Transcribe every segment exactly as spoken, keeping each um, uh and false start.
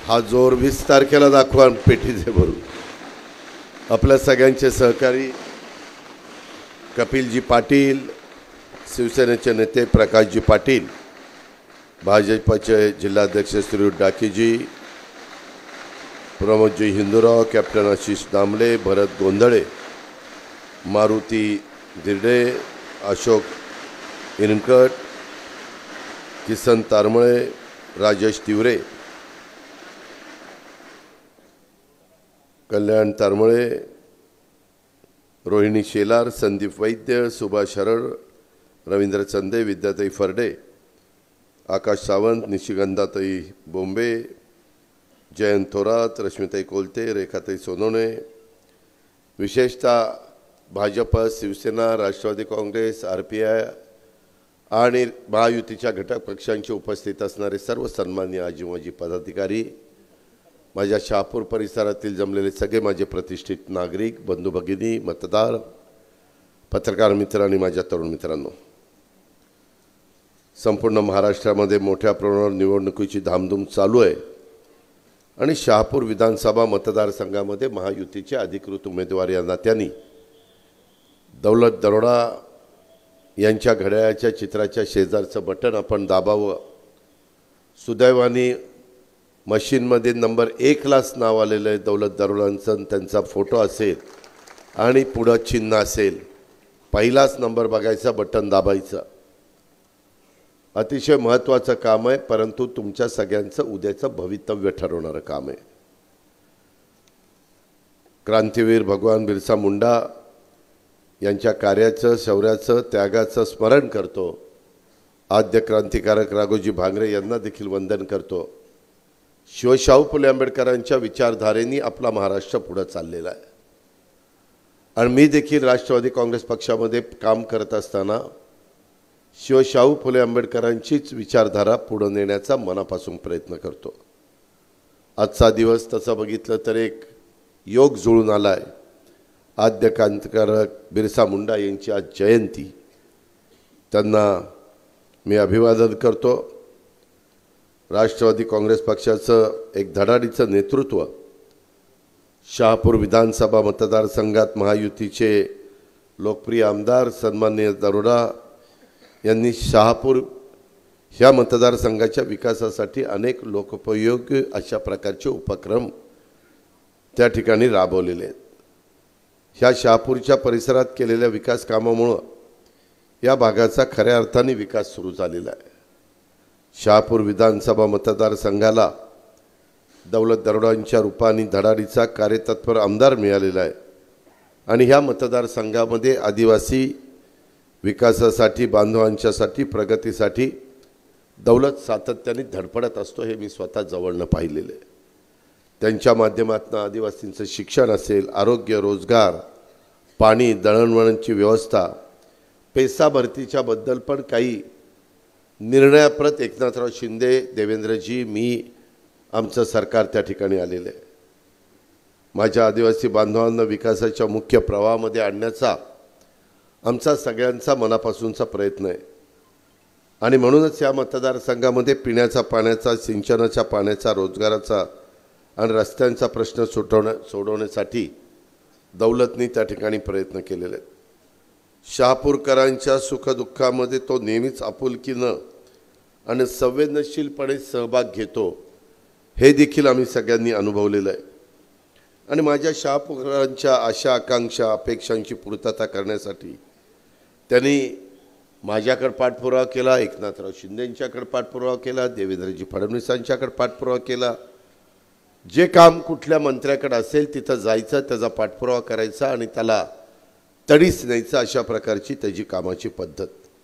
हा जोर वीस तारखेला दाखवा पेटीचे भरून. आपल्या सगळ्यांचे सहकारी कपिलजी पाटील, शिवसेनेचे नेते प्रकाशजी पाटील, भाजपचे जिल्हाध्यक्ष श्री डाकीजी, प्रमोदजी हिंदूराव, कॅप्टन आशिष दामले, भरत गोंधळे, मारुती दिर्डे, अशोक इनकट, किसन तारमळे, राजेश तिवरे, कल्याण तारमळे, रोहिणी शेलार, संदीप वैद्य, सुभाष हरळ, रवींद्र चंदे, विद्याताई फरडे, आकाश सावंत, निशिगंधाताई बोंबे, जयंत थोरात, रश्मिताई कोलते, रेखाताई सोनवणे, विशेषतः Bhajap, Shivsena, Rashtrawadi Congress, R P I आणि महायुतीच्या घटक पक्षांची उपस्थित असणारे सर्व सन्माननीय आजी माजी पदाधिकारी, माझ्या शहापूर परिसरातील जमलेले सगळे माझे प्रतिष्ठित नागरिक, बंधू भगिनी, मतदार, पत्रकार मित्र आणि माझ्या तरुण मित्रांनो, संपूर्ण महाराष्ट्रामध्ये मोठ्या प्रमाणावर निवडणुकीची धामधूम चालू आहे आणि शहापूर विधानसभा मतदारसंघामध्ये महायुतीचे अधिकृत उमेदवार या नात्याने दौलत दरोडा यांच्या घड्याळाच्या चित्राच्या शेजारचं बटन आपण दाबावं. सुदैवाने मशीनमध्ये नंबर एकलाच नाव आलेलं आहे दौलत दरोडांचं, त्यांचा फोटो असेल आणि पुढं चिन्ह असेल. पहिलाच नंबर बघायचा, बटन दाबायचं. अतिशय महत्त्वाचं काम आहे, परंतु तुमच्या सगळ्यांचं उद्याचं भवितव्य ठरवणारं काम आहे. क्रांतीवीर भगवान बिरसा मुंडा यांच्या कार्याचं, शौर्याचं, त्यागाचं स्मरण करतो. आद्य क्रांतिकारक राघोजी भांगरे यांना देखील वंदन करतो. शिवशाहू फुले आंबेडकरांच्या विचारधारेने आपला महाराष्ट्र पुढे चाललेला आहे आणि मी देखील राष्ट्रवादी काँग्रेस पक्षामध्ये काम करत असताना शिवशाहू फुले आंबेडकरांचीच विचारधारा पुढे नेण्याचा मनापासून प्रयत्न करतो. आजचा दिवस तसं बघितलं तर एक योग जुळून आला आहे. आद्य क्रांतिकारक बिरसा मुंडा यांची आज जयंती. त्यांना मी अभिवादन करतो. राष्ट्रवादी काँग्रेस पक्षाचं एक धडाडीचं नेतृत्व शहापूर विधानसभा मतदारसंघात महायुतीचे लोकप्रिय आमदार सन्माननीय दरोडा यांनी शहापूर ह्या मतदारसंघाच्या विकासासाठी अनेक लोकोपयोगी अशा प्रकारचे उपक्रम त्या ठिकाणी राबवलेले आहेत. ह्या शहापूरच्या परिसरात केलेल्या विकास कामामुळे या भागाचा खऱ्या अर्थाने विकास सुरू झालेला आहे. शहापूर विधानसभा मतदारसंघाला दौलत दरोडांच्या रूपाने धडाडीचा कार्यतत्पर आमदार मिळालेला आहे आणि ह्या मतदारसंघामध्ये आदिवासी विकासासाठी, बांधवांच्यासाठी, प्रगतीसाठी दौलत सातत्याने धडपडत असतो. हे मी स्वतः जवळनं पाहिलेलं आहे. त्यांच्या माध्यमातून आदिवासींचं शिक्षण असेल, आरोग्य, रोजगार, पाणी, दळणवळणची व्यवस्था, पेसा भरतीच्या बद्दल पण काही निर्णयाप्रत एकनाथराव शिंदे, देवेंद्रजी, मी, आमचं सरकार त्या ठिकाणी आलेलं आहे. माझ्या आदिवासी बांधवांना विकासाच्या मुख्य प्रवाहामध्ये आणण्याचा आमचा सगळ्यांचा मनापासूनचा प्रयत्न आहे आणि म्हणूनच या मतदारसंघामध्ये पिण्याचा पाण्याचा, सिंचनाच्या पाण्याचा, रोजगाराचा आणि रस्त्यांचा प्रश्न सुटवण्या सोडवण्यासाठी दौलतनी त्या ठिकाणी प्रयत्न केलेले आहेत. शहापूरकरांच्या सुखदुःखामध्ये तो नेहमीच आपुलकीनं आणि संवेदनशीलपणे सहभाग घेतो, हे देखील आम्ही सगळ्यांनी अनुभवलेलं आहे. आणि माझ्या शहापूरकरांच्या आशा, आकांक्षा, अपेक्षांची पूर्तता करण्यासाठी त्यांनी माझ्याकडे पाठपुरावा केला, एकनाथराव शिंदेंच्याकडे पाठपुरावा केला, देवेंद्रजी फडणवीसांच्याकडे पाठपुरावा केला. जे काम कुठल्या मंत्र्याकडे असेल तिथं जायचं, त्याचा पाठपुरावा करायचा आणि त्याला तडीस न्यायचं, अशा प्रकारची त्याची कामाची पद्धत.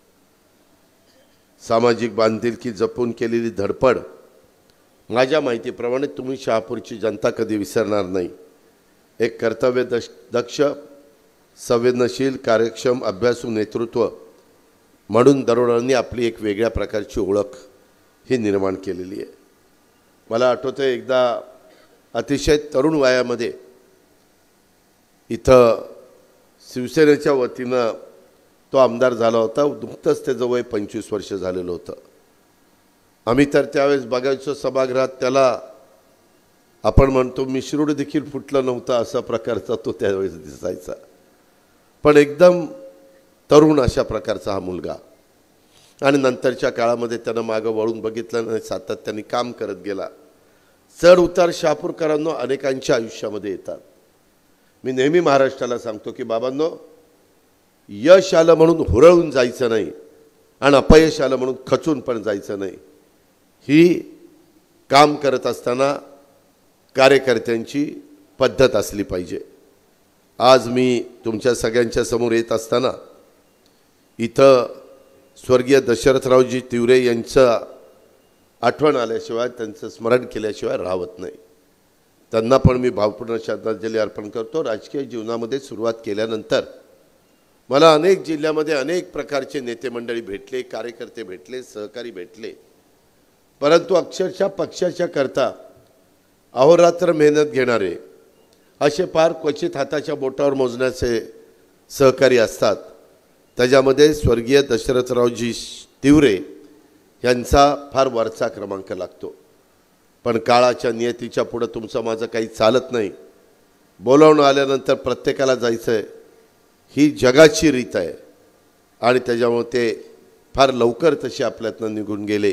सामाजिक बांधिलकी जपून केलेली धडपड माझ्या माहितीप्रमाणे तुम्ही शहापूरची जनता कधी विसरणार नाही. एक कर्तव्य दक्ष, संवेदनशील, कार्यक्षम, अभ्यासू नेतृत्व म्हणून दरोडांनी आपली एक वेगळ्या प्रकारची ओळख ही निर्माण केलेली आहे. मला आठवतं एकदा अतिशय तरुण वयामध्ये इथं शिवसेनेच्या वतीनं तो आमदार झाला होता. नुकतंच त्याचं वय पंचवीस वर्ष झालेलं होतं. आम्ही तर त्यावेळेस बघायचो सभागृहात त्याला आपण म्हणतो मिश्रूड देखील फुटलं नव्हतं अशा प्रकारचा तो त्यावेळेस दिसायचा, पण एकदम तरुण अशा प्रकारचा हा मुलगा. आणि नंतरच्या काळामध्ये त्यानं मागं वळून बघितलं नाही, सातत्याने काम करत गेला. चढ उतार शहापूरकरांनो अनेकांच्या आयुष्यामध्ये येतात. मी नेहमी महाराष्ट्राला सांगतो की बाबांनो, यश आलं म्हणून हुरळून जायचं नाही आणि अपयश आलं म्हणून खचून पण जायचं नाही. ही काम करत असताना कार्यकर्त्यांची पद्धत असली पाहिजे. आज मी तुमच्या सगळ्यांच्या समोर येत असताना इथं स्वर्गीय दशरथरावजी तिवरे यांचं आठवण आल्याशिवाय, त्यांचं स्मरण केल्याशिवाय राहत नाही. त्यांना पण मी भावपूर्ण श्रद्धांजली अर्पण करतो. राजकीय जीवनामध्ये सुरुवात केल्यानंतर मला अनेक जिल्ह्यामध्ये अनेक प्रकारचे नेते मंडळी भेटले, कार्यकर्ते भेटले, सहकारी भेटले, परंतु अक्षरशः पक्षाच्या करता अहोरात्र मेहनत घेणारे असे फार क्वचित हाताच्या बोटावर मोजण्याचे सहकारी असतात. त्याच्यामध्ये स्वर्गीय दशरथरावजी तिवरे यांचा फार वरचा क्रमांक लागतो. पण काळाच्या नियतीच्या पुढं तुमचं माझं काही चालत नाही. बोलावणं आल्यानंतर प्रत्येकाला जायचं आहे, ही जगाची रीत आहे. आणि त्याच्यामुळे ते फार लवकर तसे आपल्यातनं निघून गेले.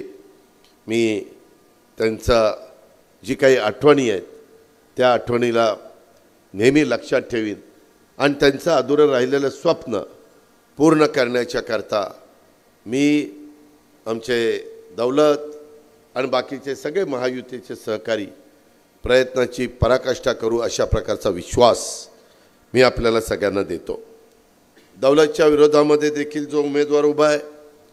मी त्यांचा जी काही आठवणी आहेत त्या आठवणीला नेहमी लक्षात ठेवीन आणि त्यांचं अधुरं राहिलेलं स्वप्न पूर्ण करण्याच्या करता मी आमचे दौलत आणि बाकीचे सगळे महायुतीचे सहकारी प्रयत्नाची पराकाष्ठा करू अशा प्रकारचा विश्वास मी आपल्याला सगळ्यांना देतो. दौलतच्या विरोधामध्ये देखील जो उमेदवार उभा आहे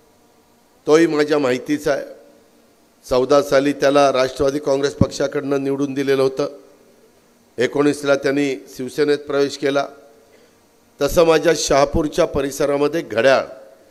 तोही माझ्या माहितीचा आहे. चौदा साली त्याला राष्ट्रवादी काँग्रेस पक्षाकडनं निवडून दिलेलं होतं. एकोणीसला त्यांनी शिवसेनेत प्रवेश केला. तसं माझ्या शहापूरच्या परिसरामध्ये घड्याळ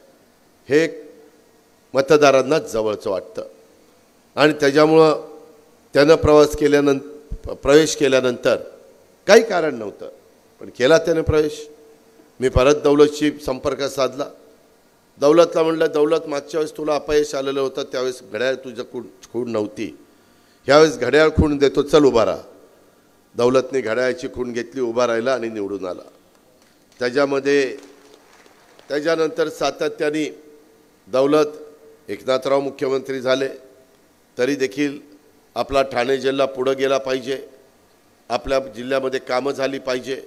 हे मतदारांना जवळचं वाटतं आणि त्याच्यामुळं त्यानं प्रवास केल्यानंतर प्रवेश केल्यानंतर काही कारण नव्हतं, पण केला त्याने प्रवेश. मी परत दौलतशी संपर्क साधला. दौलतला म्हणलं, दौलत मागच्या वेळेस तुला अपयश आलेलं होतं, त्यावेळेस घड्याळ तुझं खूण खूण नव्हती, ह्यावेळेस घड्याळ खूण देतो, चल उभा राहा. दौलतने घड्याळाची खूण घेतली, उभा राहिला आणि निवडून आला. त्याच्यामध्ये त्याच्यानंतर सातत्याने दौलत एकनाथराव मुख्यमंत्री झाले तरी देखील आपला ठाणे जिल्हा पुढं गेला पाहिजे, आपल्या जिल्ह्यामध्ये कामं झाली पाहिजे.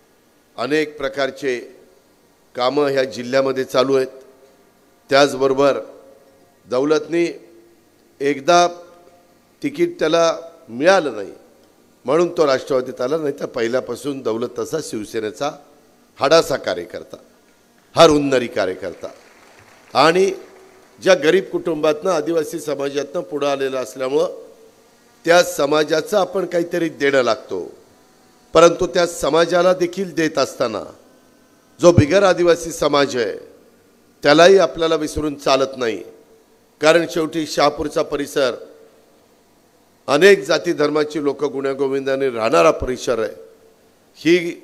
अनेक प्रकारचे कामं ह्या जिल्ह्यामध्ये चालू आहेत. त्याचबरोबर दौलतने एकदा तिकीट त्याला मिळालं नाही म्हणून तो राष्ट्रवादीत आला, नाही तर पहिल्यापासून दौलत तसा शिवसेनेचा हाडाचा कार्यकर्ता, हा रुंदरी कार्यकर्ता आणि ज्या गरीब कुटुंबातनं आदिवासी समाजातनं पुढं आलेलं असल्यामुळं त्या समाजाचं आपण काहीतरी देणं लागतो. परंतु त्या समाजाला देखील देत असताना जो बिगर आदिवासी समाज आहे त्यालाही आपल्याला विसरून चालत नाही. कारण शेवटी शहापूरचा परिसर अनेक जाती धर्माची लोक गुण्यागोविंदाने राहणारा परिसर आहे. ही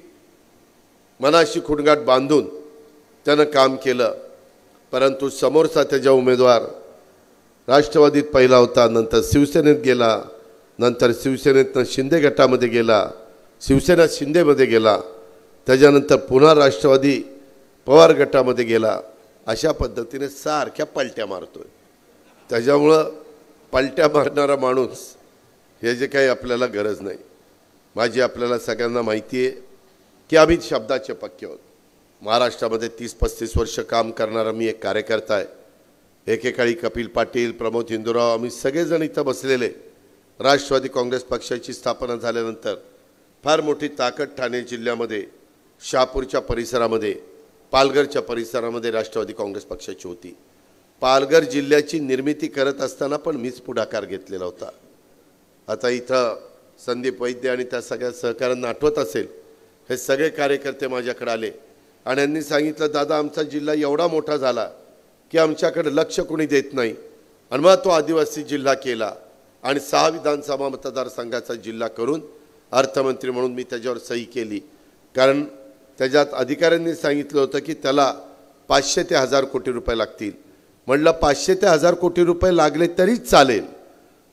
मनाशी खुणगाठ बांधून त्यानं काम केलं. परंतु समोरचा त्याचा उमेदवार राष्ट्रवादीत पहिला होता, नंतर शिवसेनेत गेला, नंतर शिवसेनेतनं शिंदे गटामध्ये गेला, शिवसेना शिंदेमध्ये गेला, त्याच्यानंतर पुन्हा राष्ट्रवादी पवार गटामध्ये गेला. अशा पद्धतीने सारख्या पलट्या मारतोय. त्याच्यामुळं पलट्या मारणारा माणूस हे जे काही आपल्याला गरज नाही. माझी आपल्याला सगळ्यांना माहिती आहे की आम्ही शब्दाचे पक्के आहोत. महाराष्ट्रामध्ये तीस पस्तीस वर्ष काम करणारा मी एक कार्यकर्ता आहे. एकेकाळी कपिल पाटील, प्रमोद हिंदूराव, आम्ही सगळेजण इथं बसलेले. राष्ट्रवादी काँग्रेस पक्षाची स्थापना झाल्यानंतर फार मोठी ताकद ठाणे जिल्ह्यामध्ये, शहापूरच्या परिसरामध्ये, पालघरच्या परिसरामध्ये राष्ट्रवादी काँग्रेस पक्षाची होती. पालघर जिल्ह्याची निर्मिती करत असताना पण मीच पुढाकार घेतलेला होता. आता इथं संदीप वैद्य आणि त्या सगळ्या सहकाऱ्यांना आठवत असेल, हे सगळे कार्यकर्ते माझ्याकडे आले आणि यांनी सांगितलं, दादा आमचा जिल्हा एवढा मोठा झाला की आमच्याकडे लक्ष कोणी देत नाही. आणि मग तो आदिवासी जिल्हा केला आणि सहा विधानसभा मतदारसंघाचा जिल्हा करून अर्थमंत्री म्हणून मी त्याच्यावर सही केली. कारण त्याच्यात अधिकाऱ्यांनी सांगितलं होतं की त्याला पाचशे ते हजार कोटी रुपये लागतील. म्हणलं पाचशे ते हजार कोटी रुपये लागले तरीच चालेल,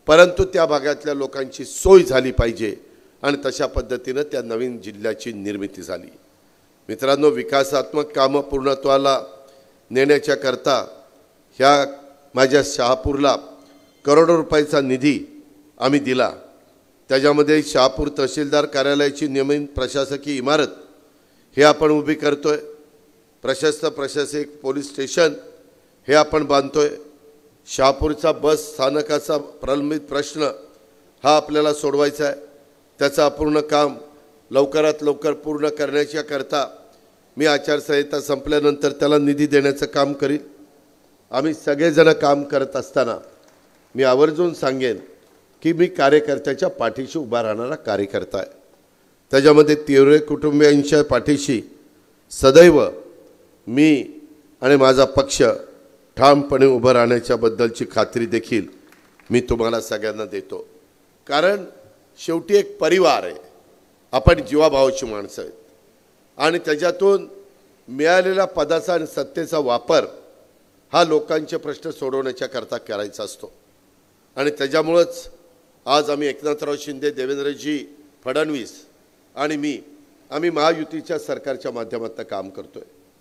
परंतु त्या भागातल्या लोकांची सोय झाली पाहिजे आणि तशा पद्धतीनं त्या नवीन जिल्ह्याची निर्मिती झाली। मित्रांनो, विकासात्मक कामं पूर्णत्वाला नेण्याच्या करता ह्या माझ्या शहापूरला करोडो रुपयाचा निधी आम्ही दिला। त्याच्यामध्ये शहापूर तहसीलदार कार्यालयाची नवीन प्रशासकीय इमारत हे आपण उभी करतोय, प्रशस्त प्रशासकीय पोलीस स्टेशन हे आपण बांधतोय, शहापूरचा बस स्थानकाचा प्रलंबित प्रश्न हा आपल्याला सोडवायचा आहे, त्याचं अपूर्ण काम लवकरात लवकर पूर्ण करण्याच्या करता मी आचारसंहिता संपल्यानंतर त्याला निधी देण्याचं काम करीन। आम्ही सगळेजण काम करत असताना मी आवर्जून सांगेन की मी कार्यकर्त्याच्या पाठीशी उभा राहणारा कार्यकर्ता आहे। त्याच्यामध्ये तिवरे कुटुंबियांच्या पाठीशी सदैव मी आणि माझा पक्ष ठामपणे उभं राहण्याच्या बद्दलची खात्री देखील मी तुम्हाला सगळ्यांना देतो। कारण शेवटी एक परिवार आहे, आपण जीवाभावाची माणसं आहेत आणि त्याच्यातून मिळालेल्या पदाचा आणि सत्तेचा वापर हा लोकांचे प्रश्न सोडवण्याच्या करता करायचा असतो आणि त्याच्यामुळेच आज आम्ही एकनाथराव शिंदे, देवेंद्रजी फडणवीस आणि मी आम्ही महायुतीच्या सरकारच्या माध्यमातून काम करतोय।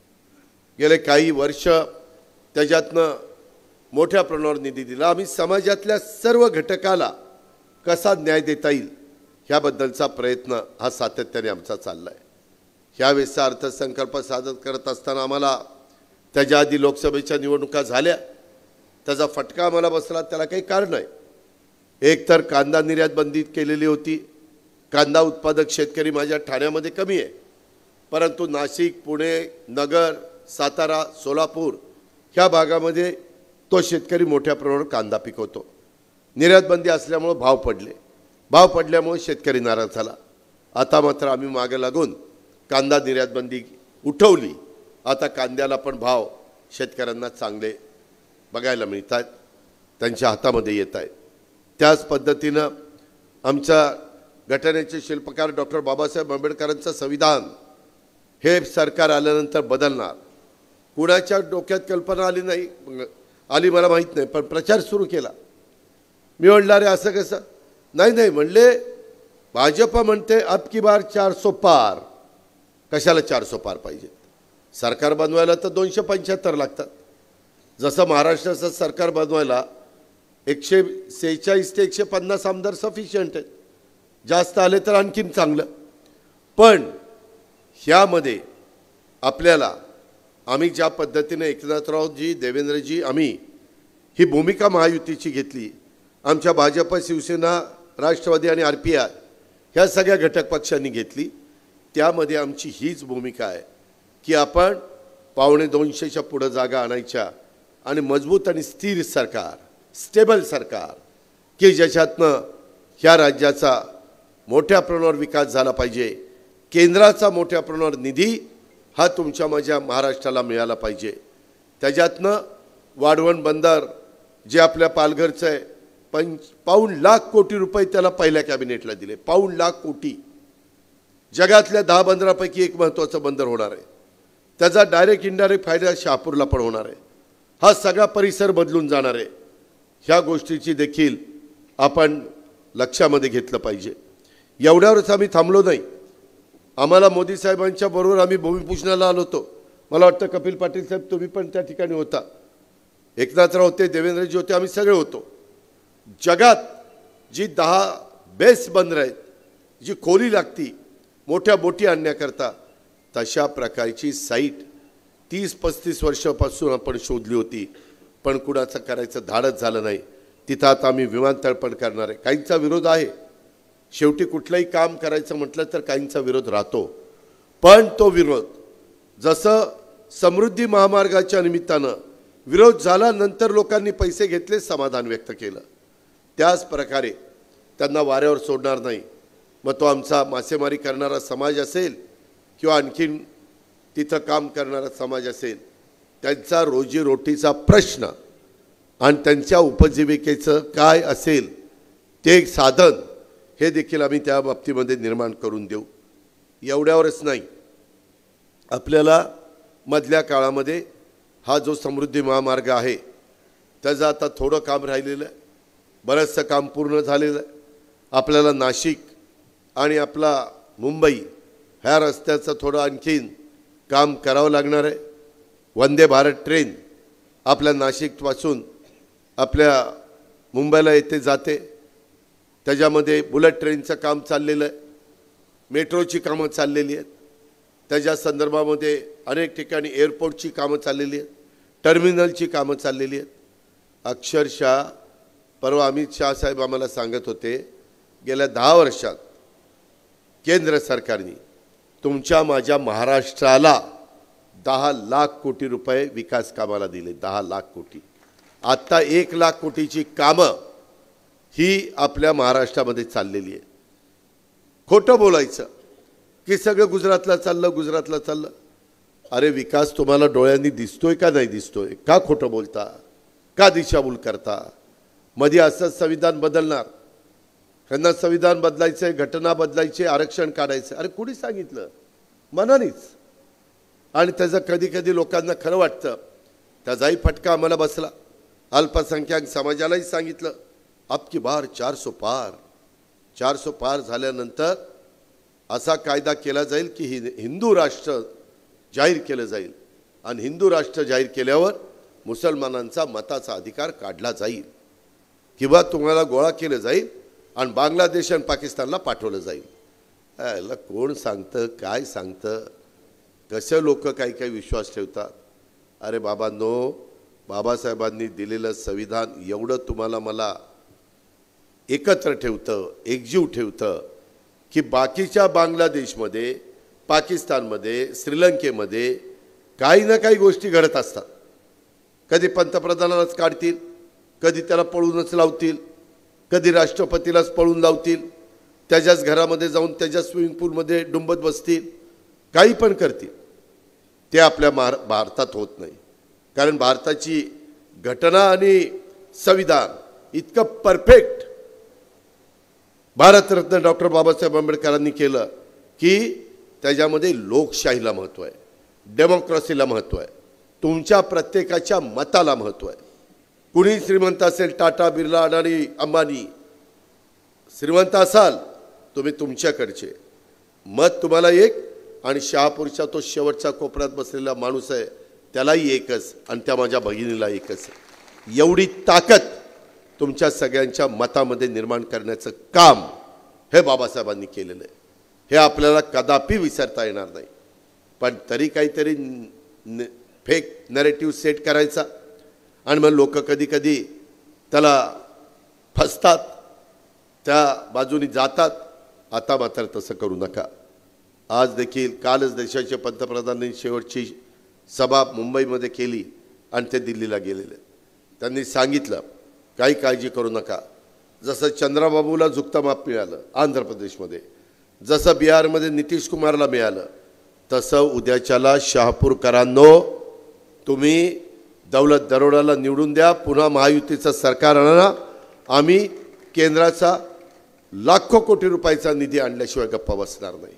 गेले काही वर्ष त्याच्यातनं मोठ्या प्रमाणावर निधी दिला। आम्ही समाजातल्या सर्व घटकाला कसा न्याय देता येईल ह्याबद्दलचा प्रयत्न हा सातत्याने आमचा चालला आहे। ह्यावेळेसचा अर्थसंकल्प सादर करत असताना आम्हाला त्याच्या आधी लोकसभेच्या निवडणुका झाल्या, त्याचा फटका आम्हाला बसला। त्याला काही कारण आहे। एक तर कांदा निर्यात बंदी केलेली होती, कांदा उत्पादक शेतकरी माझ्या ठाण्यामध्ये कमी आहे, परंतु नाशिक, पुणे, नगर, सातारा, सोलापूर ह्या भागामध्ये तो शेतकरी मोठ्या प्रमाणावर कांदा पिकवतो। निर्यात बंदी असल्यामुळे भाव पडले, भाव पडल्यामुळे शेतकरी नाराज झाला। आता मात्र आम्ही मागे लागून कांदा निर्यात बंदी उठवली। आता कांद्याला पण भाव शेतकऱ्यांना चांगले बघायला मिळतात, त्यांच्या हातामध्ये येत आहेत। त्याच पद्धतीनं आमच्या घटनेचे शिल्पकार डॉक्टर बाबासाहेब आंबेडकरांचं संविधान हे सरकार आल्यानंतर बदलणार, कुणाच्या डोक्यात कल्पना आली नाही, आली मला माहीत नाही, पण प्रचार सुरू केला। मी म्हणलं रे असं कसं, नाही नाही म्हणले भाजप म्हणते अब की बार चारसो पार। कशाला चारसो पार पाहिजे? सरकार बनवायला तर दोनशे पंच्याहत्तर लागतात। जसं महाराष्ट्राचं सरकार बनवायला एकशे सेहेचाळीस ते एकशे पन्नास आमदार सफिशियंट आहेत, जास्त आले तर आणखीन चांगलं। पण ह्यामध्ये आपल्याला आम्ही ज्या पद्धतीने एकनाथरावजी, देवेंद्रजी आम्ही ही भूमिका महायुतीची घेतली, आमच्या भाजप, शिवसेना, राष्ट्रवादी आणि आर पी आय ह्या सगळ्या घटक पक्षांनी घेतली, त्यामध्ये आमची हीच भूमिका आहे की आपण पावणे दोनशेच्या पुढे जागा आणायच्या आणि मजबूत आणि स्थिर सरकार, स्टेबल सरकार की ज्याच्यातनं ह्या राज्याचा मोठ्या प्रमाणावर विकास झाला पाहिजे, केंद्राचा मोठ्या प्रमाणावर निधी हा तुमच्या माझ्या महाराष्ट्राला मिळाला पाहिजे। त्याच्यातनं वाढवण बंदर जे आपल्या पालघरचं आहे, पंच पाऊण लाख कोटी रुपये त्याला पहिल्या कॅबिनेटला दिले, पाऊण लाख कोटी। जगातल्या दहा बंदरापैकी एक महत्त्वाचं बंदर होणार आहे, त्याचा डायरेक्ट इनडायरेक्ट फायदा शहापूरला पण होणार आहे। हा सगळा परिसर बदलून जाणार आहे। ह्या गोष्टीची देखील आपण लक्षामध्ये घेतलं पाहिजे। एवढ्यावरच आम्ही थांबलो नाही, आम्हाला मोदी साहेबांच्या बरोबर आम्ही भूमिपूजनाला आलो होतो। मला वाटतं कपिल पाटील साहेब तुम्ही पण त्या ठिकाणी होता, एकनाथराव होते, देवेंद्रजी होते, आम्ही सगळे होतो। जगात जी दहा बेस्ट बंदरं आहेत, जी खोली लागती मोठ्या बोटी आणण्याकरता, तशा प्रकारची साईट तीस पस्तीस वर्षापासून आपण शोधली होती, पण कुणाचं करायचं धाडच झालं नाही। तिथं आता आम्ही विमानतळ पण करणार आहे। काहींचा विरोध आहे, शेवटी कुठलंही काम करायचं म्हटलं तर काहींचा विरोध राहतो, पण तो विरोध जसं समृद्धी महामार्गाच्या निमित्तानं विरोध झाला, नंतर लोकांनी पैसे घेतले, समाधान व्यक्त केलं, त्याच प्रकारे त्यांना वाऱ्यावर सोडणार नाही। मग तो आमचा मासेमारी करणारा समाज असेल किंवा आणखीन तिथं काम करणारा समाज असेल, त्यांचा रोजीरोटीचा प्रश्न आणि त्यांच्या उपजीविकेचं काय असेल ते एक साधन हे देखील आम्ही त्या बाबतीमध्ये निर्माण करून देऊ। एवढ्यावरच नाही, आपल्याला मधल्या काळामध्ये हा जो समृद्धी महामार्ग आहे त्याचं आता थोडं काम राहिलेलं आहे, बरंचसं काम पूर्ण झालेलं आहे. आपल्याला नाशिक आणि आपला मुंबई ह्या रस्त्याचं थोडं आणखीन काम करावं लागणार आहे. वंदे भारत ट्रेन आपल्या नाशिकपासून आपल्या मुंबईला येते जाते. त्याच्यामध्ये बुलेट ट्रेनचं काम चाललेलं आहे. मेट्रोची कामं चाललेली आहेत. त्याच्या संदर्भामध्ये अनेक ठिकाणी एअरपोर्टची कामं चाललेली आहेत. टर्मिनलची कामं चाललेली आहेत. अक्षरशः परवा अमित शाह साहेब आम्हाला सांगत होते, गेल्या दहा वर्षात केंद्र सरकारने तुमच्या माझ्या महाराष्ट्राला दहा लाख कोटी रुपये विकास कामाला दिले. दहा लाख कोटी. आत्ता एक लाख कोटीची कामं ही आपल्या महाराष्ट्रामध्ये चाललेली आहे. खोटं बोलायचं की सगळं गुजरातला चाललं गुजरातला चाललं. अरे विकास तुम्हाला डोळ्यांनी दिसतोय का नाही दिसतोय? का खोटं बोलता? का दिशाभूल करता? मध्ये असंच संविधान बदलणार, त्यांना संविधान बदलायचं आहे, घटना बदलायची, आरक्षण काढायचं. अरे कुणी सांगितलं? मनानेच. आणि त्याचं कधी कधी लोकांना खरं वाटतं. त्याचाही फटका आम्हाला बसला. अल्पसंख्याक समाजालाही सांगितलं अब की बार चारसो पार. चारसो पार झाल्यानंतर असा कायदा केला जाईल की हि हिंदू राष्ट्र जाहीर केलं जाईल. आणि हिंदू राष्ट्र जाहीर केल्यावर मुसलमानांचा मताचा अधिकार काढला जाईल किंवा तुम्हाला गोळा केलं जाईल आणि बांगलादेश आणि पाकिस्तानला पाठवलं जाईल. याला कोण सांगतं? काय सांगतं? कसे लोक काही काही विश्वास ठेवतात? अरे बाबांनो, बाबासाहेबांनी दिलेलं संविधान एवढं तुम्हाला मला एकत्र ठेवतं, एकजीव ठेवतं की बाकीच्या बांगलादेशमध्ये, पाकिस्तानमध्ये, श्रीलंकेमध्ये काही ना काही गोष्टी घडत असतात. कधी पंतप्रधानालाच काढतील, कधी त्याला पळूनच लावतील, कधी राष्ट्रपतीलाच पळून लावतील, त्याच्याच घरामध्ये जाऊन त्याच्या स्विमिंग पूलमध्ये डुंबत बसतील, काही पण करतील. ते आपल्या महार भारतात होत नाही. कारण भारताची घटना आणि संविधान इतकं परफेक्ट भारतरत्न डॉक्टर बाबासाहेब आंबेडकरांनी केलं की त्याच्यामध्ये लोकशाहीला महत्त्व आहे, डेमोक्रेसीला महत्त्व आहे, तुमच्या प्रत्येकाच्या मताला महत्त्व आहे. कुणी श्रीमंत असेल, टाटा, बिर्ला, अडाणी, अंबानी, श्रीमंत असाल तुम्ही, तुमच्याकडचे मत तुम्हाला एक. आणि शहापूरच्या तो शेवटच्या कोपऱ्यात बसलेला माणूस आहे त्यालाही एकच, आणि त्या माझ्या भगिनीला एकच. एवढी ताकद तुमच्या सगळ्यांच्या मतामध्ये निर्माण करण्याचं काम हे बाबासाहेबांनी केलेलं आहे. हे आपल्याला कदापि विसरता येणार नाही. पण तरी काहीतरी फेक नॅरेटिव्ह सेट करायचा आणि मग लोक कधी कधी त्याला फसतात, त्या बाजूनी जातात. आता मात्र तसं करू नका. आज देखील कालच देशाचे पंतप्रधानांनी शेवटची सभा मुंबईमध्ये केली आणि ते दिल्लीला गेलेले. त्यांनी सांगितलं काही काळजी करू नका. जसं चंद्राबाबूला झुकतं माप मिळालं आंध्र प्रदेशमध्ये, जसं बिहारमध्ये नितीश कुमारला मिळालं, तसं उद्याच्याला शहापूरकरांनो तुम्ही दौलत दरोडाला निवडून द्या. पुन्हा महायुतीचं सरकार आणा. आम्ही केंद्राचा लाखो कोटी रुपयाचा निधी आणल्याशिवाय गप्पा बसणार नाही.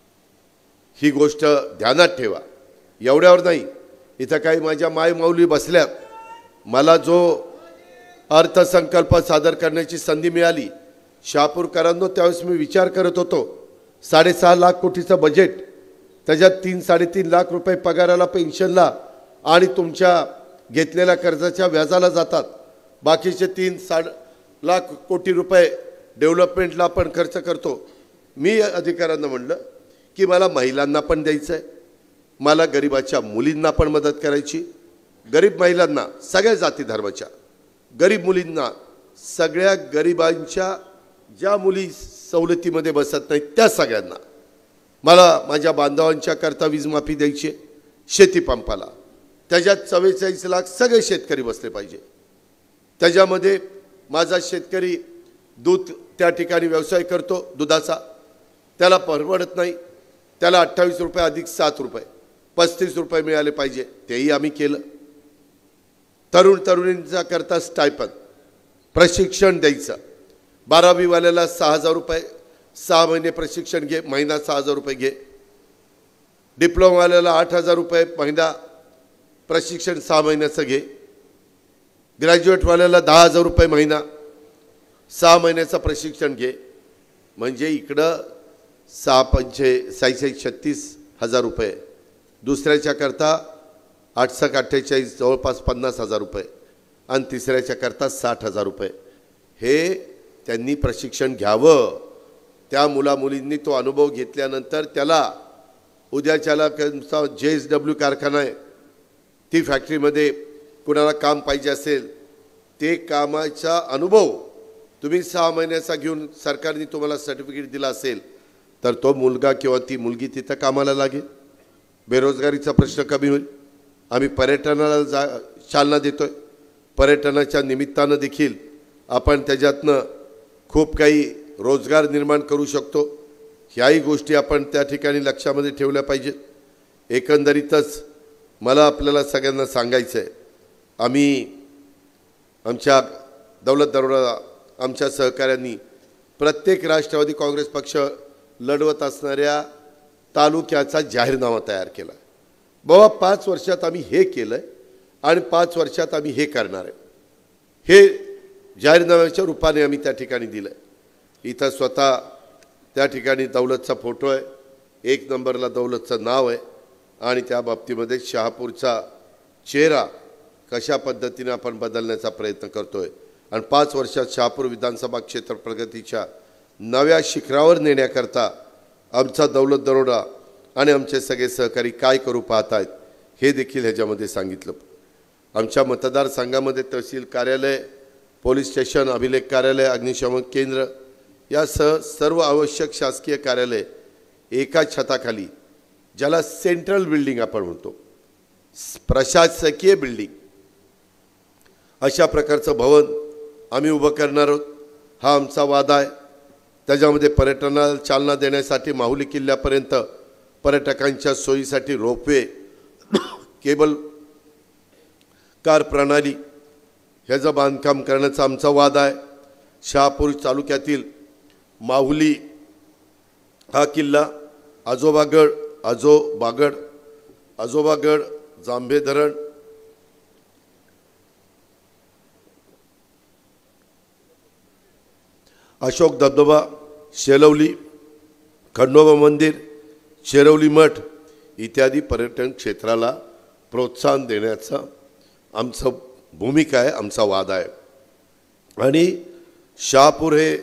ही गोष्ट ध्यानात ठेवा. एवढ्यावर नाही, इथं काही माझ्या माय माऊली बसल्यात. मला जो अर्थसंकल्प सादर करण्याची संधी मिळाली शहापूरकरांनो, त्यावेळेस मी विचार करत होतो साडेसहा लाख कोटीचं बजेट, त्याच्यात तीन साडेतीन लाख रुपये पगाराला, पेन्शनला आणि तुमच्या घेतलेल्या कर्जाच्या व्याजाला जातात. बाकीचे तीन साड लाख कोटी रुपये डेव्हलपमेंटला आपण खर्च करतो. मी अधिकाऱ्यांना म्हणलं की मला महिलांना पण द्यायचं आहे, मला गरिबाच्या मुलींना पण मदत करायची. गरीब महिलांना, सगळ्या जाती धर्माच्या गरीब मुलींना, सगळ्या गरिबांच्या ज्या मुली सवलतीमध्ये बसत नाहीत त्या सगळ्यांना मला माझ्या बांधवांच्या करता वीजमाफी द्यायची. शेतीपंपाला त्याच्यात चव्वेचाळीस लाख सगळे शेतकरी बसले पाहिजे. त्याच्यामध्ये माझा शेतकरी दूध त्या ठिकाणी व्यवसाय करतो दुधाचा, त्याला परवडत नाही, त्याला अठ्ठावीस रुपये अधिक सात रुपये पस्तीस रुपये मिळाले पाहिजे, तेही आम्ही केलं. तरुण तरुणींचा करता स्टायपन प्रशिक्षण द्यायचं. बारावीवाल्याला सहा हजार रुपये सहा महिने प्रशिक्षण घे, महिना सहा हजार रुपये घे. डिप्लोमावाल्याला आठ हजार रुपये महिना प्रशिक्षण सहा महिन्याचं घे. ग्रॅज्युएटवाल्याला दहा हजार रुपये महिना. सहा महिन्याचं प्रशिक्षण घे, म्हणजे इकडं सहा पंचे साईसाई छत्तीस हजार रुपये, दुसऱ्याच्या करता आठसक अठ्ठेचाळीस जवळपास पन्नास हजार रुपये आणि तिसऱ्याच्या करता साठ हजार रुपये हे त्यांनी प्रशिक्षण घ्यावं. त्या मुलामुलींनी तो अनुभव घेतल्यानंतर त्याला उद्याच्याला जे एस डब्ल्यू कारखाना आहे ती फॅक्टरीमध्ये कुणाला काम पाहिजे असेल ते कामाचा अनुभव तुम्ही सहा महिन्याचा घेऊन सरकारने तुम्हाला सर्टिफिकेट दिला असेल तर तो मुलगा किंवा ती मुलगी तिथं कामाला लागेल. बेरोजगारीचा प्रश्न कमी होईल. आम्ही पर्यटनाला जा चालना देतो आहे. पर्यटनाच्या निमित्तानं देखील आपण त्याच्यातनं खूप काही रोजगार निर्माण करू शकतो. ह्याही गोष्टी आपण त्या ठिकाणी लक्षामध्ये ठेवल्या पाहिजेत. एकंदरीतच मला आपल्याला सगळ्यांना सांगायचं आहे, आम्ही आमच्या दौलत दरोडा आमच्या सहकाऱ्यांनी प्रत्येक राष्ट्रवादी काँग्रेस पक्ष लढवत असणाऱ्या तालुक्याचा जाहीरनामा तयार केला. बाबा पाच वर्षात आम्ही हे केलं आहे आणि पाच वर्षात आम्ही हे करणार आहे, हे जाहीरनाम्याच्या रूपाने आम्ही त्या ठिकाणी दिलं आहे. इथं स्वतः त्या ठिकाणी दौलतचा फोटो आहे, एक नंबरला दौलतचं नाव आहे आणि त्या बाबतीमध्ये शहापूरचा चेहरा कशा पद्धतीने आपण बदलण्याचा प्रयत्न करतो आहे आणि पाच वर्षात शहापूर विधानसभा क्षेत्र प्रगतीच्या नव्या शिखरावर नेण्याकरता आमचा दौलत दरोडा आणि आमचे सगळे सहकारी काय करू पाहत आहेत हे देखील ह्याच्यामध्ये सांगितलं. आमच्या मतदारसंघामध्ये तहसील कार्यालय, पोलीस स्टेशन, अभिलेख कार्यालय, अग्निशमन केंद्र यासह सर्व आवश्यक शासकीय कार्यालय एका छताखाली, ज्याला सेंट्रल बिल्डिंग आपण म्हणतो, प्रशासकीय बिल्डिंग, अशा प्रकारचं भवन आम्ही उभं करणार आहोत. हा आमचा वादा आहे. त्याच्यामध्ये पर्यटनाला चालना देण्यासाठी माहुली किल्ल्यापर्यंत पर्यटकांच्या सोयीसाठी रोपवे, केबल कार प्रणाली ह्याचं बांधकाम करण्याचा आमचा वादा आहे. शहापूर तालुक्यातील माहुली हा किल्ला, आजोबागड आजोबागड आजोबागड जांभे धरण, अशोक धबधबा, शेलवली, खंडोबा मंदिर, शेरवली मठ इत्यादी पर्यटन क्षेत्राला प्रोत्साहन देण्याचा आमचं भूमिका आहे, आमचा वादा आहे. आणि शहापूर हे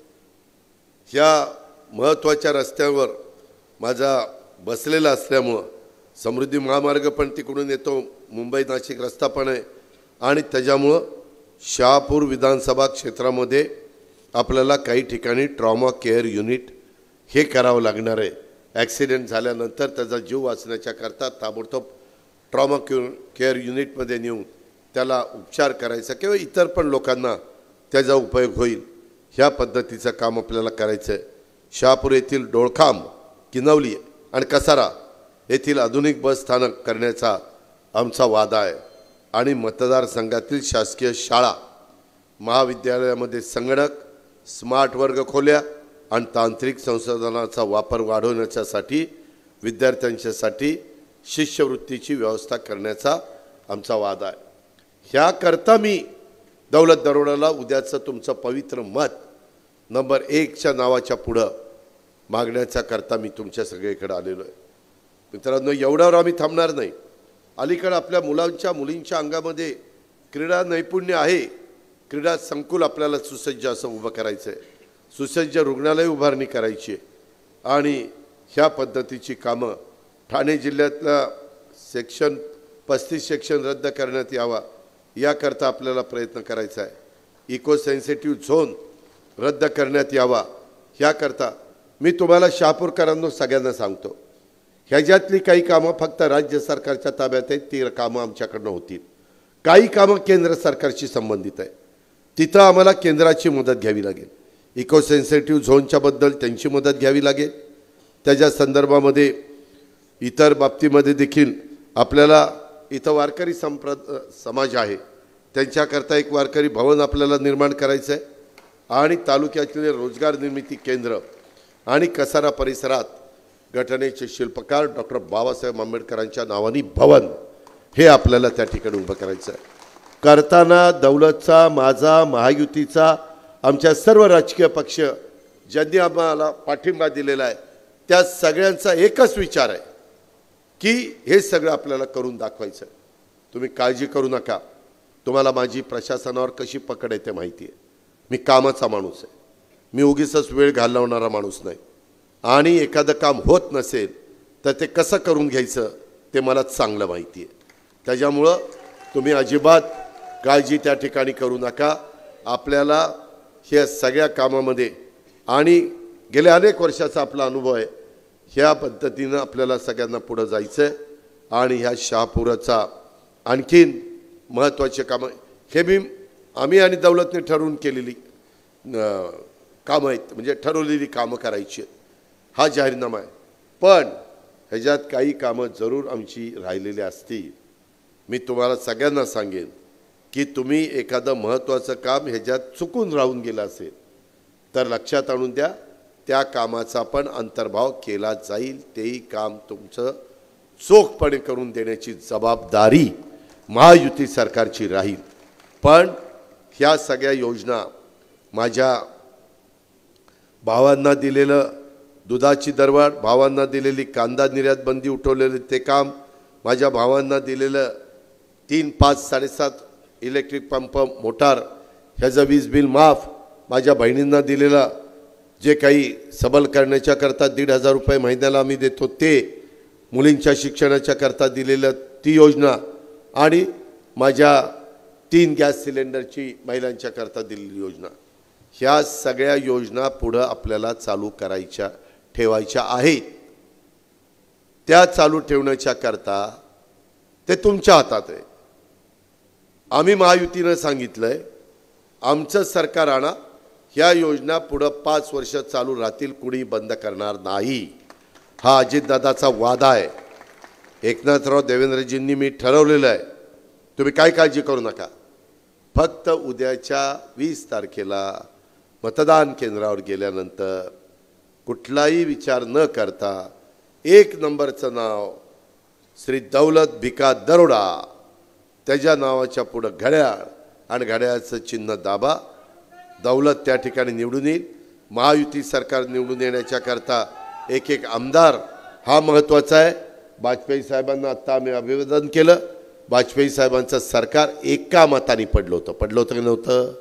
ह्या महत्त्वाच्या रस्त्यावर माझा बसलेला असल्यामुळं समृद्धी महामार्ग पण तिकडून येतो, मुंबई नाशिक रस्ता पण आहे आणि त्याच्यामुळं शहापूर विधानसभा क्षेत्रामध्ये आपल्याला काही ठिकाणी ट्रॉमा केअर युनिट हे करावं लागणार आहे. ॲक्सिडेंट झाल्यानंतर त्याचा जीव वाचण्याच्या करता ताबडतोब ट्रॉमा केअर युनिटमध्ये नेऊन त्याला उपचार करायचा किंवा इतर पण लोकांना त्याचा उपयोग होईल, ह्या पद्धतीचं काम आपल्याला करायचं आहे. शहापूर येथील डोळखांब, किनवली आणि कसारा येथील आधुनिक बस स्थानक करण्याचा आमचा वादा आहे. आणि मतदारसंघातील शासकीय शाळा, महाविद्यालयामध्ये संगणक, स्मार्ट वर्ग खोल्या आणि तांत्रिक संसाधनाचा वापर वाढवण्याच्यासाठी विद्यार्थ्यांच्यासाठी शिष्यवृत्तीची व्यवस्था करण्याचा आमचा वादा आहे. ह्याकरता मी दौलत दरोडाला उद्याचं तुमचं पवित्र मत नंबर एकच्या नावाच्या पुढं मागण्याचा करता मी तुमच्या सगळीकडे आलेलो आहे. मित्रांनो, एवढ्यावर आम्ही थांबणार नाही. अलीकडे आपल्या मुलांच्या मुलींच्या अंगामध्ये क्रीडा नैपुण्य आहे. क्रीडा संकुल आपल्याला सुसज्ज असं उभं करायचं आहे, सुसज्ज रुग्णालय उभारणी करायची आहे आणि ह्या पद्धतीची कामं ठाणे जिल्ह्यातला सेक्शन पस्तीस सेक्शन रद्द करण्यात यावा याकरता आपल्याला प्रयत्न करायचा आहे. इको सेन्सिटिव्ह झोन रद्द करण्यात यावा ह्याकरता मी तुम्हाला शहापूरकरांनो सगळ्यांना सांगतो, ह्याच्यातली काही कामं फक्त राज्य सरकारच्या ताब्यात आहेत, ती कामं आमच्याकडनं होतील. काही कामं केंद्र सरकारशी संबंधित आहे, तिथं आम्हाला केंद्राची मदत घ्यावी लागेल. इको सेन्सिटिव्ह झोनच्याबद्दल त्यांची मदत घ्यावी लागेल. त्याच्या संदर्भामध्ये इतर बाबतीमध्ये देखील आपल्याला इथं वारकरी संप्र समाज आहे, त्यांच्याकरता एक वारकरी भवन आपल्याला निर्माण करायचं आहे आणि तालुक्यातील रोजगार निर्मिती केंद्र आणि कसारा परिसरात घटनेचे शिल्पकार डॉक्टर बाबासाहेब आंबेडकरांच्या नावाने भवन हे आपल्याला त्या ठिकाणी उभं करायचं आहे. करताना दौलतचा, माझा, महायुतीचा आमच्या सर्व राजकीय पक्ष ज्यांनी आम्हाला पाठिंबा दिलेला आहे त्या सगळ्यांचा एकच विचार आहे की हे सगळं आपल्याला करून दाखवायचं. तुम्ही काळजी करू नका. तुम्हाला माझी प्रशासनावर कशी पकड आहे ते माहिती आहे. मी कामाचा माणूस आहे. मी उगीचच वेळ घालवणारा माणूस नाही. आणि एखादं काम होत नसेल तर ते कसं करून घ्यायचं ते मला चांगलं माहिती आहे. त्याच्यामुळं तुम्ही अजिबात काळजी त्या ठिकाणी करू नका. आपल्याला ह्या सगळ्या कामामध्ये आणि गेल्या अनेक वर्षाचा आपला अनुभव आहे. ह्या पद्धतीनं आपल्याला सगळ्यांना पुढे जायचं आहे. आणि ह्या शहापुराचा आणखीन महत्त्वाचे कामं हे मी आम्ही आणि दौलतने ठरवून केलेली कामं आहेत. म्हणजे ठरवलेली कामं करायची आहेत. हा जाहीरनामा आहे. पण ह्याच्यात काही कामं जरूर आमची राहिलेली असतील. मी तुम्हाला सगळ्यांना सांगेन की तुम्ही एखादं महत्त्वाचं काम ह्याच्यात चुकून राहून गेलं असेल तर लक्षात आणून द्या. त्या कामाचा पण अंतर्भाव केला जाईल. तेही काम तुमचं चोखपणे करून देण्याची जबाबदारी महायुती सरकारची राहील. पण ह्या सगळ्या योजना माझ्या भावांना दिलेलं दुधाची दरवाढ, भावांना दिलेली कांदा निर्यात बंदी उठवलेले ते काम, माझ्या भावांना दिलेलं तीन पाच साडेसात इलेक्ट्रिक पंप मोटार ह्याचं वीज बिल माफ, माझ्या बहिणींना दिलेला जे काही सबल करण्याच्या करता दीड हजार रुपये महिन्याला आम्ही देतो ते, मुलींच्या शिक्षणाच्या करता दिलेलं ती योजना आणि माझ्या तीन गॅस सिलेंडरची महिलांच्या करता दिलेली योजना, ह्या सगळ्या योजना पुढं आपल्याला चालू करायच्या ठेवायच्या आहेत. त्या चालू ठेवण्याच्या करता ते तुमच्या हातात आहे. आम्ही महायुतीनं सांगितलंय आमचं सरकार आणा, ह्या योजना पुढं पाच वर्ष चालू राहतील, कुणी बंद करणार नाही. हा अजितदादाचा वादा आहे. एकनाथराव देवेंद्रजींनी मी ठरवलेलं आहे. तुम्ही काय काळजी करू नका. फक्त उद्याच्या वीस तारखेला मतदान केंद्रावर गेल्यानंतर कुठलाही विचार न करता एक नंबरचं नाव श्री दौलत भिका दरोडा, त्याच्या नावाच्या पुढं घड्याळ आणि घड्याळाचं चिन्ह दाबा. दौलत त्या ठिकाणी निवडून येईल. महायुती सरकार निवडून येण्याच्या करता एक एक आमदार हा महत्त्वाचा आहे. वाजपेयी साहेबांना आत्ता आम्ही अभिवादन केलं. वाजपेयी साहेबांचं सरकार एका मताने पडलं होतं. पडलं होतं की नव्हतं?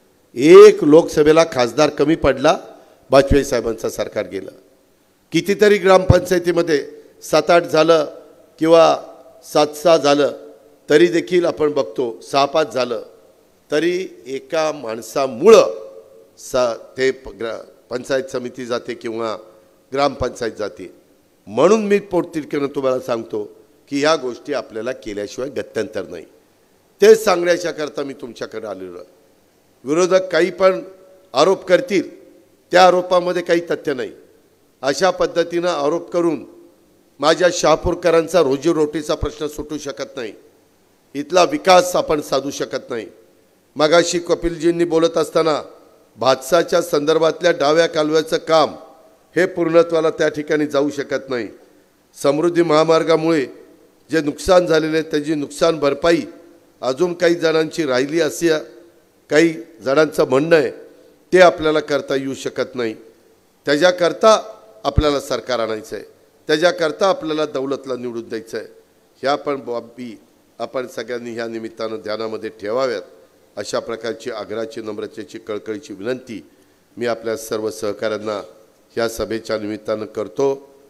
एक लोकसभेला खासदार कमी पडला, वाजपेयी साहेबांचं सरकार गेलं. कितीतरी ग्रामपंचायतीमध्ये सात आठ झालं किंवा सात सहा झालं तरी देखील आपण बघतो सहा पाच झालं तरी एका माणसामुळं सा ते ग्रा पंचायत समिती जाते किंवा ग्रामपंचायत जाते. म्हणून मी पोटतिडकीनं तुम्हाला सांगतो की ह्या गोष्टी आपल्याला केल्याशिवाय गत्यंतर नाही. ते सांगण्याच्या करता मी तुमच्याकडे आलेलो आहे. विरोधक काही पण आरोप करतील, त्या आरोपामध्ये काही तथ्य नाही. अशा पद्धतीनं आरोप करून माझ्या शहापूरकरांचा रोजीरोटीचा प्रश्न सुटू शकत नाही. इथला विकास आपण साधू शकत नाही. मगाशी कपिलजींनी बोलत असताना भातसाच्या संदर्भातल्या डाव्या कालव्याचं काम हे पूर्णत्वाला त्या ठिकाणी जाऊ शकत नाही. समृद्धी महामार्गामुळे जे नुकसान झालेले त्याची नुकसान भरपाई अजून काही जणांची राहिली असे काही जणांचं म्हणणं आहे, ते आपल्याला करता येऊ शकत नाही. त्याच्याकरता आपल्याला सरकार आणायचं आहे. त्याच्याकरता आपल्याला दौलतला निवडून द्यायचं आहे. ह्या पण बाबी आपण सगळ्यांनी ह्या निमित्तानं ध्यानामध्ये ठेवाव्यात. अशा प्रकारची आग्रहाची नम्रतेची कळकळीची विनंती मी आपल्या सर्व सहकाऱ्यांना ह्या सभेच्या निमित्तानं करतो.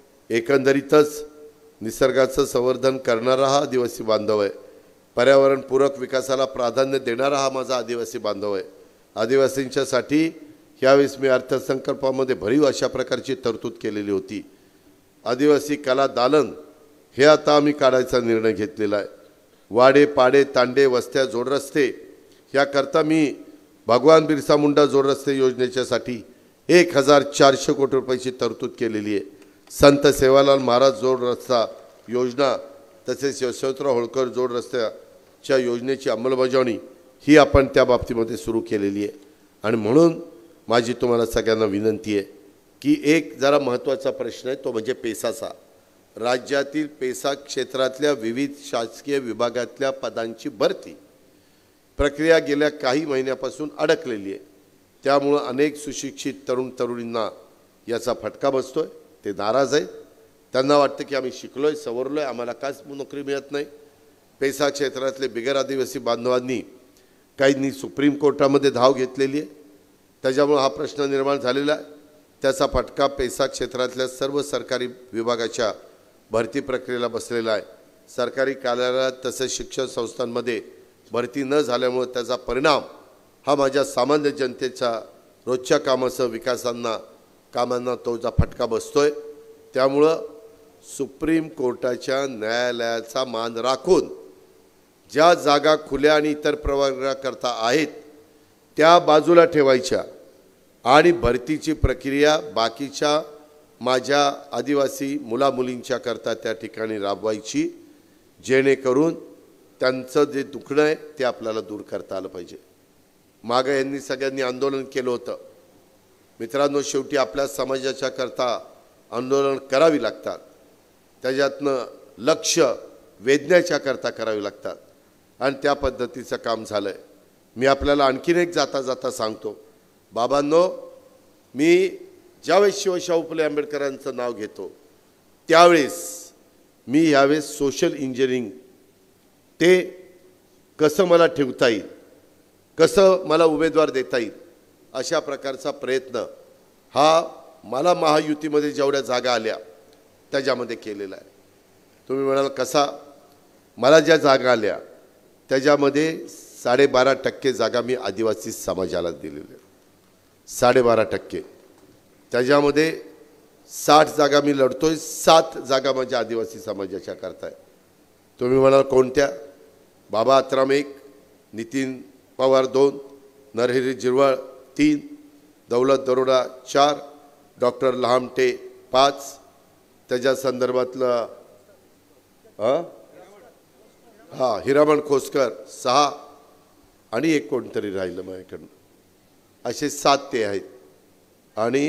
एकंदरीतच निसर्गाचं संवर्धन करणारा हा आदिवासी बांधव आहे. पर्यावरणपूरक विकासाला प्राधान्य देणारा हा माझा आदिवासी बांधव आहे. आदिवासींच्यासाठी ह्यावेळेस मी अर्थसंकल्पामध्ये भरीव अशा प्रकारची तरतूद केलेली होती. आदिवासी कला दालन हे आता आम्ही काढायचा निर्णय घेतलेला आहे. वाडे पाडे तांडे वस्त्या जोडरस्ते ह्याकरता मी भगवान बिरसा मुंडा जोडरस्ते योजनेच्यासाठी एक हजार चारशे कोटी रुपयाची तरतूद केलेली आहे. संत सेवालाल महाराज जोड रस्ता योजना तसेच यशवंतराव होळकर जोड रस्त्याच्या योजनेची अंमलबजावणी ही आपण त्या बाबतीमध्ये सुरू केलेली आहे. आणि म्हणून माझी तुम्हाला सगळ्यांना विनंती आहे की एक जरा महत्त्वाचा प्रश्न आहे तो म्हणजे पेसाचा. राज्यातील पेसा क्षेत्रातल्या विविध शासकीय विभागातल्या पदांची भरती प्रक्रिया गेल्या काही महिन्यापासून अडकलेली आहे. त्यामुळं अनेक सुशिक्षित तरुण तरुणींना याचा फटका बसतोय। ते नाराज आहेत, त्यांना वाटतं की आम्ही शिकलोय सवरलोय, आम्हाला काच नोकरी मिळत नाही। पैसा क्षेत्रातले बिगर आदिवासी बांधवांनी काहींनी सुप्रीम कोर्टामध्ये धाव घेतलेली आहे, त्याच्यामुळे हा प्रश्न निर्माण झालेला आहे। त्याचा फटका पैसा क्षेत्रातल्या सर्व सरकारी विभागाच्या भरती प्रक्रियेला बसलेला आहे। सरकारी कार्यालयात तसेच शिक्षण संस्थांमध्ये भरती न झाल्यामुळे त्याचा परिणाम हा माझ्या सामान्य जनतेच्या रोजच्या कामासह विकासांना कामांना तोचा फटका बसतोय। त्यामुळे सुप्रीम कोर्टाच्या न्यायालयाचा मान राखून ज्या जागा खुल्या आणि इतर प्रवर्गाकरता आहेत त्या बाजूला ठेवायच्या आणि भरतीची प्रक्रिया बाकीच्या माझ्या आदिवासी मुलामुलींच्या करता त्या ठिकाणी राबवायची, जेणेकरून त्यांचं जे दुखणं आहे ते आपल्याला दूर करता आलं पाहिजे। मागे यांनी सगळ्यांनी आंदोलन केलं होतं। मित्रांनो, शेवटी आपल्या समाजाच्या करता आंदोलन करावी लागतात, त्याच्यातनं लक्ष वेधण्याच्या करता करावी लागतात आणि त्या पद्धतीचं काम झालं आहे। मी आपल्याला आणखीन एक जाता जाता सांगतो, बाबांनो, मी ज्यावेळेस शिवशाहू फुले आंबेडकरांचं नाव घेतो त्यावेळेस मी यावेळेस सोशल इंजिनिअरिंग ते कसं मला ठेवता येईल, कसं मला उमेदवार देता येईल अशा प्रकारचा प्रयत्न हा मला महायुतीमध्ये जेवढ्या जागा आल्या त्याच्यामध्ये केलेला आहे। तुम्ही म्हणाल कसा? मला ज्या जागा आल्या त्याच्यामध्ये साडेबारा टक्के जागा मी आदिवासी समाजाला दिलेल्या, साडेबारा टक्के। त्याच्यामध्ये साठ जागा मी लढतोय, सात जागा माझ्या आदिवासी समाजाच्या करता आहे। तुम्ही म्हणाल कोणत्या? बाबा आत्राम एक, नितीन पवार दोन, नरहरी जिरवाळ तीन, दौलत दरोडा चार, डॉक्टर लहामटे पाच, त्याच्या संदर्भातलं हां हां हिरामण खोसकर सहा आणि एक कोणतरी राहिलं माझ्याकडनं, असे सात ते आहेत। आणि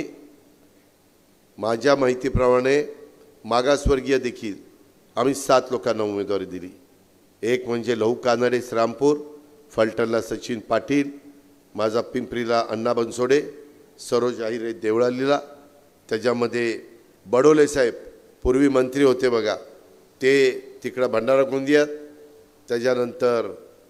माझ्या माहितीप्रमाणे मागासवर्गीय देखील आम्ही सात लोकांना उमेदवारी दिली। एक म्हणजे लहू कानडे श्रामपूर, फलटणला सचिन पाटील, माझा पिंपरीला अण्णा बनसोडे, सरोज आहिरे देवळालीला, त्याच्यामध्ये बडोले साहेब पूर्वी मंत्री होते बघा ते तिकडं भंडारा गोंदियात, त्याच्यानंतर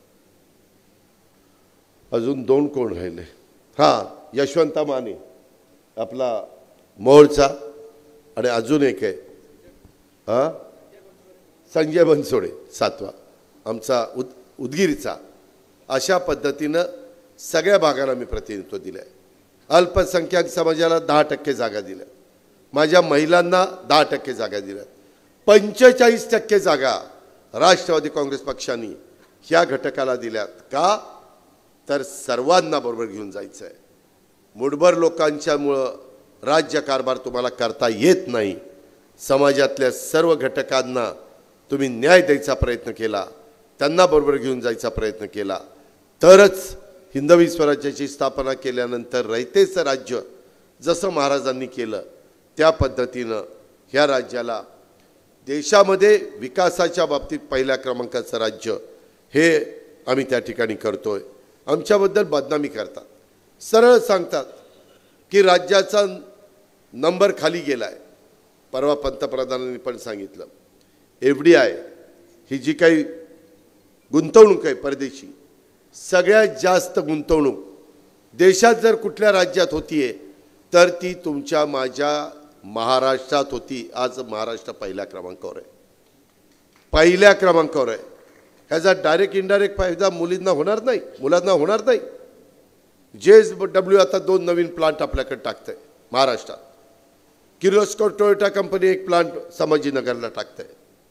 अजून दोन कोण राहिले, हां यशवंता माने आपला मोहोळचा, आणि अजून एक आहे हां संजय बनसोडे सातवा आमचा उद उदगीरचा। अशा पद्धतीनं सगळ्या भागाला मी प्रतिनिधित्व दिलं आहे। अल्पसंख्याक समाजाला दहा टक्के जागा दिल्या, माझ्या महिलांना दहा टक्के जागा दिल्या, पंचेचाळीस टक्के जागा राष्ट्रवादी काँग्रेस पक्षाने ह्या घटकाला दिल्यात। का? तर सर्वांना बरोबर घेऊन जायचं आहे। मुठभर लोकांच्यामुळं राज्य कारभार तुम्हाला करता येत नाही। समाजातल्या सर्व घटकांना तुम्ही न्याय द्यायचा प्रयत्न केला, त्यांना बरोबर घेऊन जायचा प्रयत्न केला, तरच हिंदवी स्वराज्याची स्थापना केल्यानंतर रयतेचं राज्य जसं महाराजांनी केलं त्या पद्धतीनं ह्या राज्याला देशामध्ये विकासाच्या बाबतीत पहिल्या क्रमांकाचं राज्य हे आम्ही त्या ठिकाणी करतोय। आमच्याबद्दल बदनामी करतात, सरळ सांगतात की राज्याचा नंबर खाली गेला आहे। परवा पंतप्रधानांनी पण सांगितलं, एफ डी आय ही जी काही गुंतवणूक आहे परदेशी, सगळ्यात जास्त गुंतवणूक देशात जर कुठल्या राज्यात होतीये तर ती तुमच्या माझ्या महाराष्ट्रात होती। आज महाराष्ट्र पहिल्या क्रमांकावर आहे, पहिल्या क्रमांकावर आहे। ह्याचा डायरेक्ट इनडायरेक्ट फायदा मुलींना होणार नाही, मुलांना होणार नाही। जे एस डब्ल्यू आता दोन नवीन प्लांट आपल्याकडे टाकतंय महाराष्ट्रात, किर्लोस्कर टोयोटा कंपनी एक प्लांट संभाजीनगरला टाकतंय,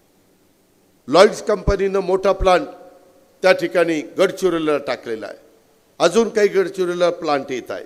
लॉइड्स कंपनीनं मोठा प्लांट त्या ठिकाणी गडचिरोलीला टाकलेला आहे, अजून काही गडचिरोलीला प्लांट येत आहे।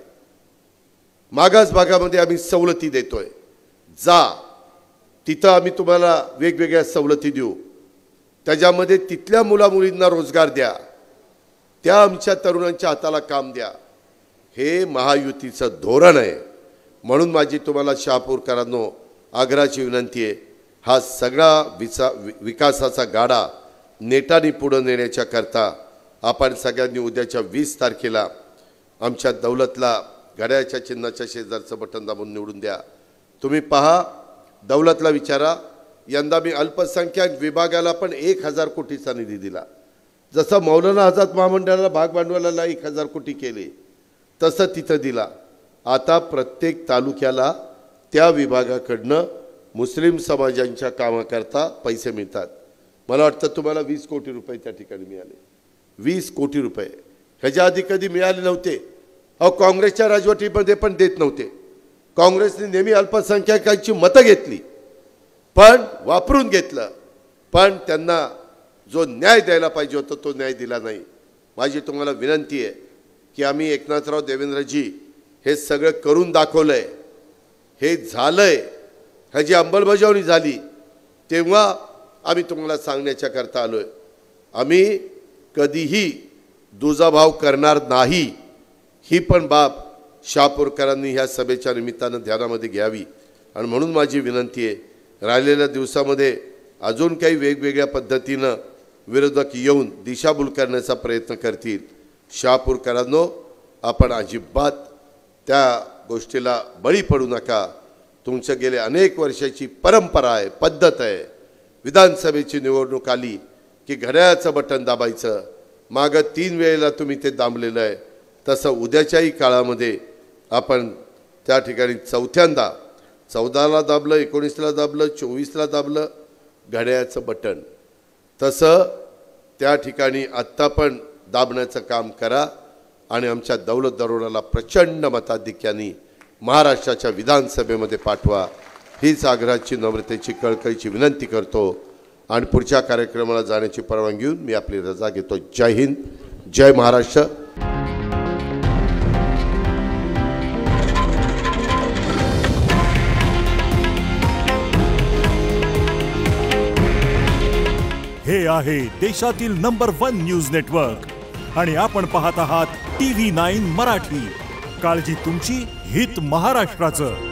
मागास भागामध्ये आम्ही सवलती देतोय, जा तिथं आम्ही तुम्हाला वेगवेगळ्या सवलती देऊ, त्याच्यामध्ये तिथल्या मुलामुलींना रोजगार द्या, त्या आमच्या तरुणांच्या हाताला काम द्या। हे महायुतीचं धोरण आहे। म्हणून माझी तुम्हाला शहापूरकरांनो आग्रहाची विनंती आहे, हा सगळा विसा विकासाचा गाडा नेटाने पुढे नेण्याच्या करता आपण सगळ्यांनी उद्याच्या वीस तारखेला आमच्या दौलतला घड्याळाच्या चिन्हाच्या शेजारचं बटन दाबून निवडून द्या. तुम्ही पहा, दौलतला विचारा. यंदा मी अल्पसंख्याक विभागाला पण एक हजार कोटीचा निधी दिला. जसं मौलाना आझाद महामंडळाला भाग भांडवलाला एक हजार कोटी केले तसं तिथं दिला. आता प्रत्येक तालुक्याला त्या विभागाकडनं मुस्लिम समाजांच्या कामाकरता पैसे मिळतात. मला वाटतं तुम्हाला वीस कोटी रुपये त्या ठिकाणी मिळाले. वीस कोटी रुपये ह्याच्या आधी कधी मिळाले नव्हते. अहो, काँग्रेसच्या राजवटीमध्ये पण देत नव्हते. काँग्रेसने नेहमी अल्पसंख्याकांची मतं घेतली, पण वापरून घेतलं, पण त्यांना जो न्याय द्यायला पाहिजे होता तो न्याय दिला नाही. माझी तुम्हाला विनंती आहे की आम्ही एकनाथराव देवेंद्रजी हे सगळं करून दाखवलंय, हे झालंय, ह्याची अंमलबजावणी झाली, तेव्हा आम्ही तुम्हाला सांगण्याच्या करता आलोय. आम्ही कधीही दुजाभाव करणार नाही, ही पण बाब शहापूरकरांनी ह्या सभेच्या निमित्तानं ध्यानामध्ये घ्यावी. आणि म्हणून माझी विनंती आहे, राहिलेल्या दिवसामध्ये अजून काही वेगवेगळ्या पद्धतीनं विरोधक येऊन दिशाभूल करण्याचा प्रयत्न करतील. शहापूरकरांनो, आपण अजिबात त्या गोष्टीला बळी पडू नका. तुमचं गेले अनेक वर्षाची परंपरा आहे, पद्धत आहे. विधानसभेची निवडणूक आली की घड्याळाचं बटन दाबायचं. मागं तीन वेळेला तुम्ही ते दाबलेलं आहे. तसं उद्याच्याही काळामध्ये आपण त्या ठिकाणी चौथ्यांदा चौदाला दाबलं, एकोणीसला दाबलं, चोवीसला दाबलं घड्याळाचं बटन, तसं त्या ठिकाणी आत्ता पण दाबण्याचं काम करा. आणि आमच्या दौलत दरोडाला प्रचंड मताधिक्याने महाराष्ट्राच्या विधानसभेमध्ये पाठवा, हीच आग्रहाची, नम्रतेची, कळकळीची विनंती करतो. आणि पुढच्या कार्यक्रमाला जाण्याची परवानगी घेऊन मी आपली रजा घेतो. जय हिंद, जय महाराष्ट्र. हे आहे देशातील नंबर वन न्यूज नेटवर्क आणि आपण पाहत आहात टी व्ही नाईन मराठी. काळजी तुमची, हित महाराष्ट्राचं.